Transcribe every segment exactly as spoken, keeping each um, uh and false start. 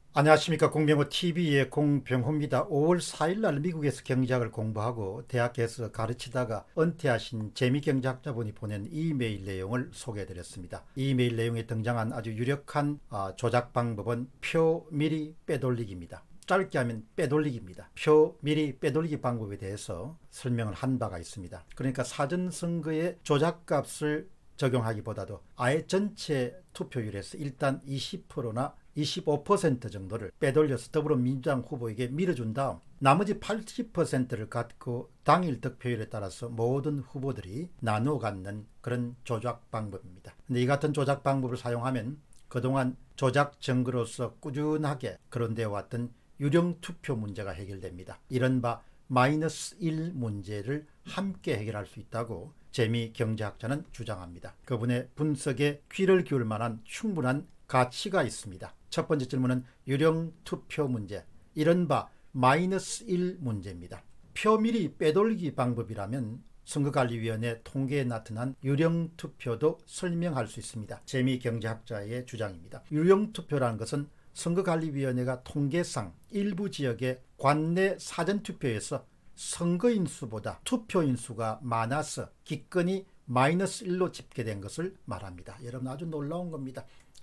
안녕하십니까. 공병호티비의 공병호입니다. 오월 사일날 미국에서 경제학을 공부하고 대학에서 가르치다가 은퇴하신 재미경제학자분이 보낸 이메일 내용을 소개해드렸습니다. 이메일 내용에 등장한 아주 유력한 조작 방법은 표 미리 빼돌리기입니다. 짧게 하면 빼돌리기입니다. 표 미리 빼돌리기 방법에 대해서 설명을 한 바가 있습니다. 그러니까 사전선거의 조작값을 적용하기보다도 아예 전체 투표율에서 일단 이십 퍼센트나 이십오 퍼센트 정도를 빼돌려서 더불어민주당 후보에게 밀어준 다음 나머지 팔십 퍼센트를 갖고 당일 득표율에 따라서 모든 후보들이 나누어 갖는 그런 조작 방법입니다. 근데 이 같은 조작 방법을 사용하면 그동안 조작 증거로서 꾸준하게 거론되어 왔던 유령 투표 문제가 해결됩니다. 이른바 마이너스 일 문제를 함께 해결할 수 있다고 재미경제학자는 주장합니다. 그분의 분석에 귀를 기울 만한 충분한 가치가 있습니다. 첫 번째 질문은 유령 투표 문제, 이른바 마이너스 일 문제입니다. 표미리 빼돌리기 방법이라면 선거관리위원회 통계에 나타난 유령 투표도 설명할 수 있습니다. 재미경제학자의 주장입니다. 유령 투표라는 것은 선거관리위원회가 통계상 일부 지역의 관내 사전투표에서 선거인 수보다 투표인 수가 많아서 기권이 마이너스 일로 집계된 것을 말합니다. 여러분, 아주 놀라운 겁니다.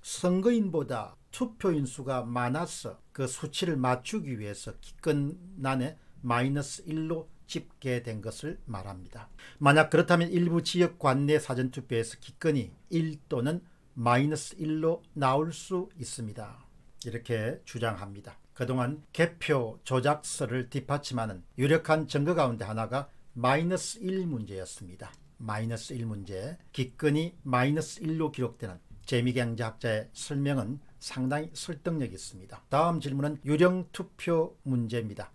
선거인보다 투표인 수가 많아서 그 수치를 맞추기 위해서 기권난에 마이너스 일로 집계된 것을 말합니다. 만약 그렇다면 일부 지역 관내 사전투표에서 기권이 일 또는 마이너스 일로 나올 수 있습니다. 이렇게 주장합니다. 그동안 개표 조작설을 뒷받침하는 유력한 증거 가운데 하나가 마이너스 일 문제였습니다. 마이너스 일 문제, 기권이 마이너스 일로 기록되는 재미경제학자의 설명은 상당히 설득력이 있습니다. 다음 질문은 유령 투표 문제입니다.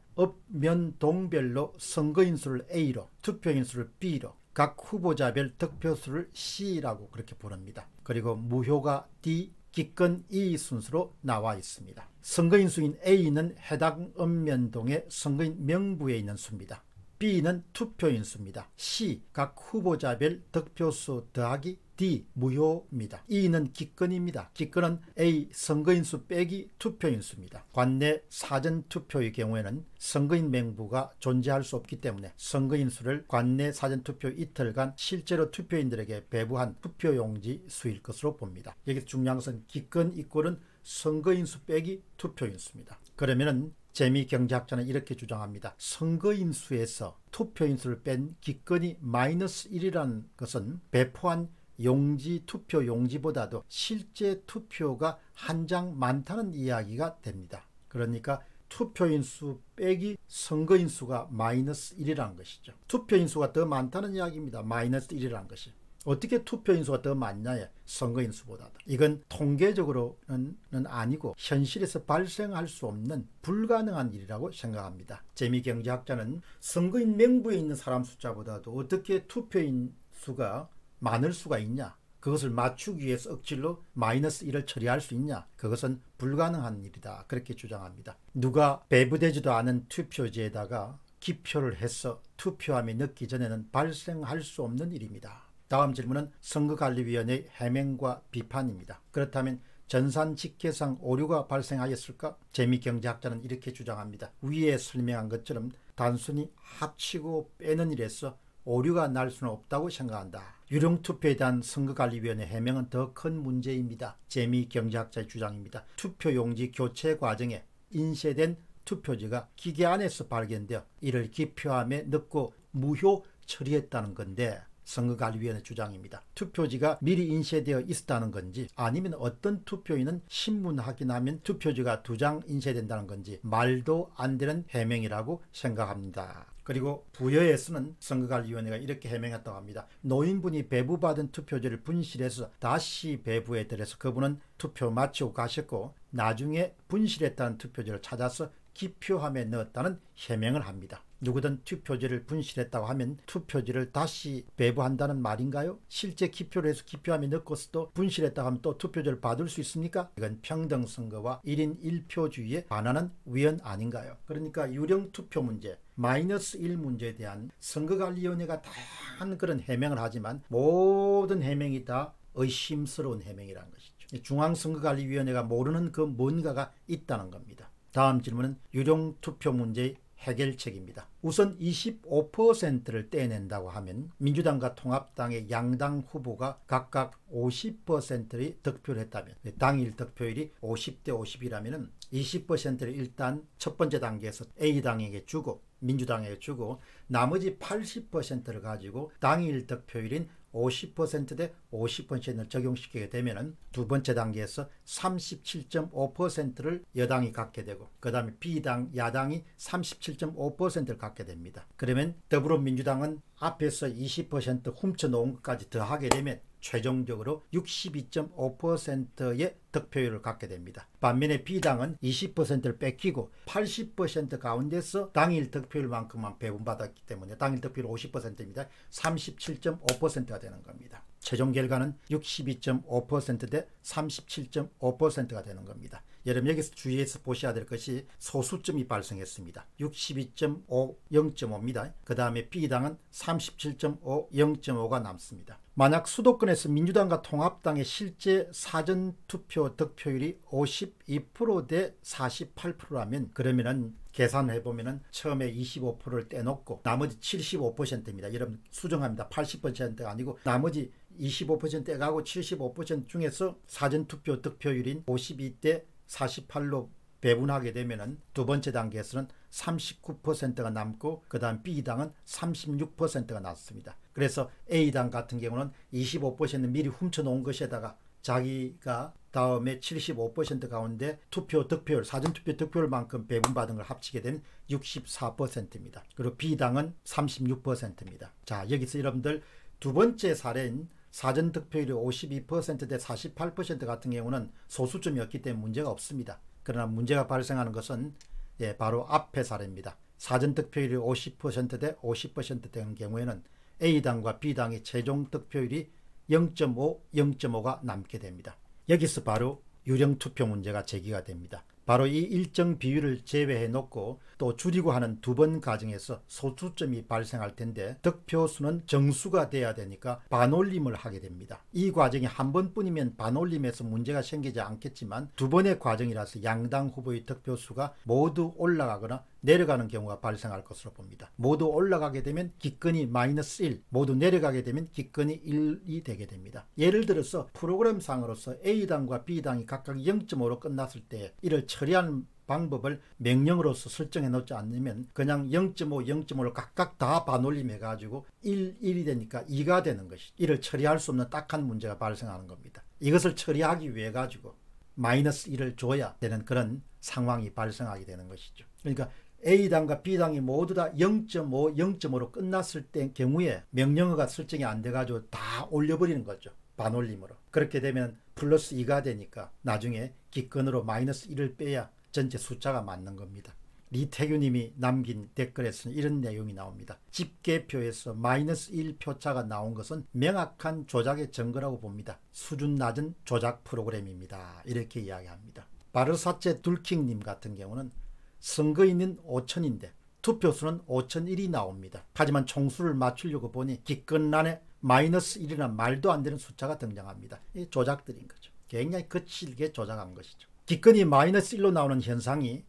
읍면동별로 선거인 수를 A로, 투표인 수를 B로, 각 후보자별 득표수를 C라고 그렇게 부릅니다. 그리고 무효가 D, 기권 E 순서로 나와 있습니다. 선거인 수인 A는 해당 읍면동의 선거인 명부에 있는 수입니다. B는 투표인 수입니다. C, 각 후보자별 득표수 더하기 D, 무효입니다. E는 기권입니다. 기권은 A, 선거인 수 빼기 투표인 수입니다. 관내 사전투표의 경우에는 선거인 명부가 존재할 수 없기 때문에 선거인 수를 관내 사전투표 이틀간 실제로 투표인들에게 배부한 투표용지 수일 것으로 봅니다. 여기서 중요한 것은 기권 이꼴은 선거인 수 빼기 투표인 수입니다. 그러면은 재미경제학자는 이렇게 주장합니다. 선거인 수에서 투표인 수를 뺀 기권이 마이너스 일이라는 것은 배포한 용지 투표 용지보다도 실제 투표가 한 장 많다는 이야기가 됩니다. 그러니까 투표인 수 빼기 선거인 수가 마이너스 일이라는 것이죠. 투표인 수가 더 많다는 이야기입니다. 마이너스 일이라는 것이. 어떻게 투표인 수가 더 많냐에 선거인 수보다. 이건 통계적으로는 아니고 현실에서 발생할 수 없는 불가능한 일이라고 생각합니다. 재미경제학자는 선거인 명부에 있는 사람 숫자보다도 어떻게 투표인 수가 많을 수가 있냐, 그것을 맞추기 위해서 억지로 마이너스 일을 처리할 수 있냐, 그것은 불가능한 일이다, 그렇게 주장합니다. 누가 배부되지도 않은 투표지에다가 기표를 해서 투표함이 넣기 전에는 발생할 수 없는 일입니다. 다음 질문은 선거관리위원회의 해명과 비판입니다. 그렇다면 전산집계상 오류가 발생하였을까? 재미경제학자는 이렇게 주장합니다. 위에 설명한 것처럼 단순히 합치고 빼는 일에서 오류가 날 수는 없다고 생각한다. 유령투표에 대한 선거관리위원회 해명은 더 큰 문제입니다. 재미경제학자의 주장입니다. 투표용지 교체 과정에 인쇄된 투표지가 기계 안에서 발견되어 이를 기표함에 넣고 무효 처리했다는 건데, 선거관리위원회 주장입니다. 투표지가 미리 인쇄되어 있었다는 건지 아니면 어떤 투표인은 신문 확인하면 투표지가 두 장 인쇄된다는 건지 말도 안 되는 해명이라고 생각합니다. 그리고 부여에서는 선거관리위원회가 이렇게 해명했다고 합니다. 노인분이 배부받은 투표지를 분실해서 다시 배부해 드려서 그분은 투표 마치고 가셨고 나중에 분실했다는 투표지를 찾아서 기표함에 넣었다는 해명을 합니다. 누구든 투표지를 분실했다고 하면 투표지를 다시 배부한다는 말인가요? 실제 기표를 해서 기표함에 넣고서도 분실했다고 하면 또 투표지를 받을 수 있습니까? 이건 평등선거와 일 인 일 표주의에 반하는 위헌 아닌가요? 그러니까 유령 투표 문제, 마이너스 일 문제에 대한 선거관리위원회가 다양한 그런 해명을 하지만 모든 해명이 다 의심스러운 해명이라는 것이죠. 중앙선거관리위원회가 모르는 그 뭔가가 있다는 겁니다. 다음 질문은 유령투표 문제의 해결책입니다. 우선 이십오 퍼센트를 떼낸다고 하면 민주당과 통합당의 양당 후보가 각각 오십 퍼센트의 득표를 했다면, 당일 득표율이 오십 대 오십이라면 이십 퍼센트를 일단 첫 번째 단계에서 A당에게 주고 민주당에게 주고 나머지 팔십 퍼센트를 가지고 당일 득표율인 오십 퍼센트 대 오십 퍼센트를 적용시키게 되면 두 번째 단계에서 삼십칠 점 오 퍼센트를 여당이 갖게 되고 그 다음에 B당, 야당이 삼십칠 점 오 퍼센트를 갖게 됩니다. 그러면 더불어민주당은 앞에서 이십 퍼센트 훔쳐놓은 것까지 더하게 되면 최종적으로 육십이 점 오 퍼센트의 득표율을 갖게 됩니다. 반면에 B당은 이십 퍼센트를 뺏기고 팔십 퍼센트 가운데서 당일 득표율만큼만 배분받았기 때문에 당일 득표율 오십 퍼센트입니다. 삼십칠 점 오 퍼센트가 되는 겁니다. 최종 결과는 육십이 점 오 퍼센트 대 삼십칠 점 오 퍼센트가 되는 겁니다. 여러분 여기서 주의해서 보셔야 될 것이 소수점이 발생했습니다. 육십이 점 오, 영 점 오입니다. 그 다음에 B당은 삼십칠 점 오, 영 점 오가 남습니다. 만약 수도권에서 민주당과 통합당의 실제 사전투표 득표율이 오십이 퍼센트 대 사십팔 퍼센트라면 그러면은 계산해 보면은 처음에 이십오 퍼센트를 떼놓고 나머지 칠십오 퍼센트입니다. 여러분 수정합니다. 팔십 퍼센트가 아니고 나머지 이십오 퍼센트 떼가고 칠십오 퍼센트 중에서 사전투표 득표율인 오십이 대 사십팔로 배분하게 되면은 두 번째 단계에서는 삼십구 퍼센트가 남고 그 다음 B당은 삼십육 퍼센트가 났습니다. 그래서 A당 같은 경우는 이십오 퍼센트 미리 훔쳐놓은 것에다가 자기가 다음에 칠십오 퍼센트 가운데 투표 득표율, 사전투표 득표율만큼 배분받은 걸 합치게 되면 육십사 퍼센트입니다. 그리고 B당은 삼십육 퍼센트입니다. 자, 여기서 여러분들 두 번째 사례인 사전득표율이 오십이 퍼센트 대 사십팔 퍼센트 같은 경우는 소수점이었기 때문에 문제가 없습니다. 그러나 문제가 발생하는 것은 예, 바로 앞의 사례입니다. 사전득표율이 오십 퍼센트 대 오십 퍼센트 되는 경우에는 A당과 B당의 최종 득표율이 영 점 오, 영 점 오가 남게 됩니다. 여기서 바로 유령투표 문제가 제기가 됩니다. 바로 이 일정 비율을 제외해 놓고 또 줄이고 하는 두 번 과정에서 소수점이 발생할 텐데 득표수는 정수가 돼야 되니까 반올림을 하게 됩니다. 이 과정이 한 번뿐이면 반올림에서 문제가 생기지 않겠지만 두 번의 과정이라서 양당 후보의 득표수가 모두 올라가거나 내려가는 경우가 발생할 것으로 봅니다. 모두 올라가게 되면 기권이 마이너스 일, 모두 내려가게 되면 기권이 일이 되게 됩니다. 예를 들어서 프로그램상으로서 A당과 B당이 각각 영 점 오로 끝났을 때 이를 처리하는 방법을 명령으로서 설정해 놓지 않으면 그냥 영 점 오, 영 점 오를 각각 다 반올림해 가지고 일, 일이 되니까 이가 되는 것이 이를 처리할 수 없는 딱한 문제가 발생하는 겁니다. 이것을 처리하기 위해 가지고 마이너스 일을 줘야 되는 그런 상황이 발생하게 되는 것이죠. 그러니까 A당과 B당이 모두 다 영 점 오, 영 점 오로 끝났을 때 경우에 명령어가 설정이 안 돼 가지고 다 올려버리는 거죠. 반올림으로. 그렇게 되면 플러스 이가 되니까 나중에 기권으로 마이너스 일을 빼야 전체 숫자가 맞는 겁니다. 리태규님이 남긴 댓글에서는 이런 내용이 나옵니다. 집계표에서 마이너스 일 표차가 나온 것은 명확한 조작의 증거라고 봅니다. 수준 낮은 조작 프로그램입니다. 이렇게 이야기합니다. 바르사체 둘킹님 같은 경우는 선거인은 오천인데 투표수는 오천일이 나옵니다. 하지만 총수를 맞추려고 보니 기권란에 마이너스 일이나 말도 안 되는 숫자가 등장합니다. 이 조작들인 거죠. 굉장히 거칠게 조작한 것이죠. 기권이 마이너스 일로 나오는 현상이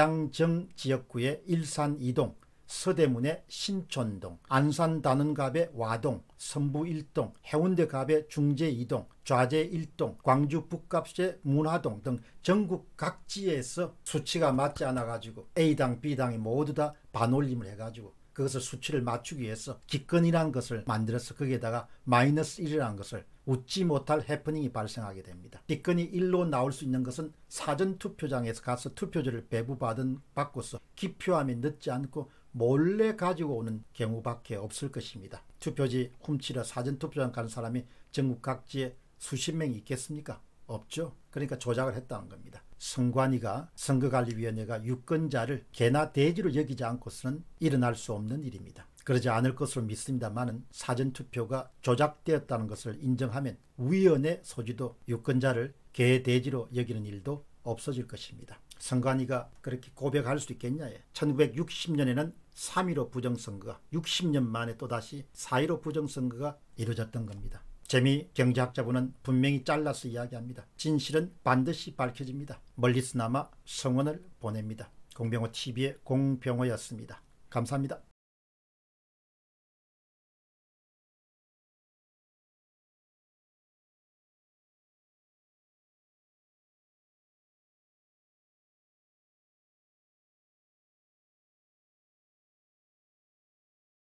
고양정 지역구의 일산 이동, 서대문의 신촌동, 안산 단원갑의 와동, 선부 일동, 해운대 갑의 중제 이동, 좌제 일동, 광주 북갑의 문화동 등 전국 각지에서 수치가 맞지 않아 가지고 A당, B당이 모두 다 반올림을 해 가지고 그것을 수치를 맞추기 위해서 기권이라는 것을 만들어서 거기에다가 마이너스 일이라는 것을 웃지 못할 해프닝이 발생하게 됩니다. 기권이 일로 나올 수 있는 것은 사전투표장에서 가서 투표지를 배부받은 받고서 기표함에 넣지 않고 몰래 가지고 오는 경우밖에 없을 것입니다. 투표지 훔치러 사전투표장 가는 사람이 전국 각지에 수십 명이 있겠습니까? 없죠. 그러니까 조작을 했다는 겁니다. 선관위가 선거관리위원회가 유권자를 개나 돼지로 여기지 않고서는 일어날 수 없는 일입니다. 그러지 않을 것으로 믿습니다만은 사전투표가 조작되었다는 것을 인정하면 위원회 소지도 유권자를 개, 돼지로 여기는 일도 없어질 것입니다. 선관위가 그렇게 고백할 수 있겠냐. 천구백육십 년에는 삼 일오 부정선거가 육십 년 만에 또다시 사 일오 부정선거가 이루어졌던 겁니다. 재미 경제학자분은 분명히 잘라서 이야기합니다. 진실은 반드시 밝혀집니다. 멀리서나마 성원을 보냅니다. 공병호티비의 공병호였습니다. 감사합니다.